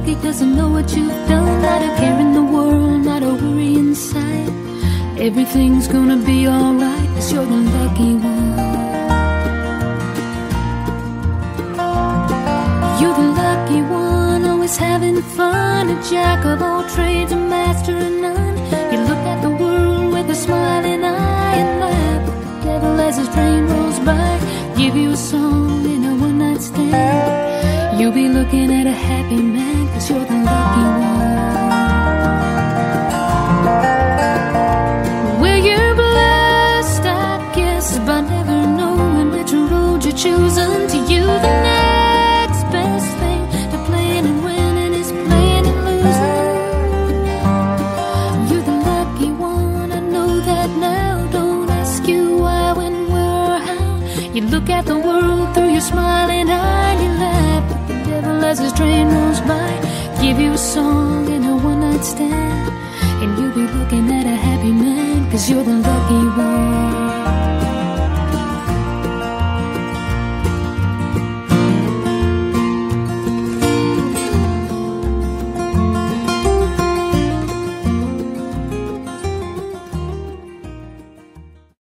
lucky 'cause I know what you've done. Not a care in the world, not a worry inside. Everything's gonna be alright 'cause you're the lucky one. You're the lucky one, always having fun. A jack of all trades, a master of none. You look at the world with a smiling eye and laugh at the devil as his train rolls by. Give you a song in a one-night stand. You'll be looking at a happy man 'cause you're the lucky one. Well, you're blessed, I guess, by never knowing which road you're choosing. To you, the next best thing to playing and winning is playing and losing. You're the lucky one, I know that now. Don't ask you why, when, where, or how. You look at the world through your smiling eye and you laugh at the devil as his train rolls by. Give you a song in a one-night stand, and you'll be looking at a happy man 'cause you're the lucky one.